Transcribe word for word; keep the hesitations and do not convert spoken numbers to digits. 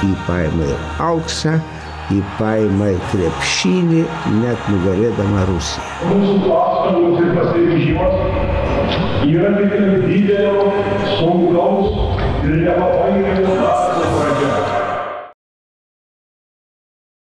jį paima ir auksą, jį paima ir krepšinį, net nugalėdama Rusiją. Mūsų pastangos ir pasiryžimas yra tik didelio, sunkaus ir nepaprastos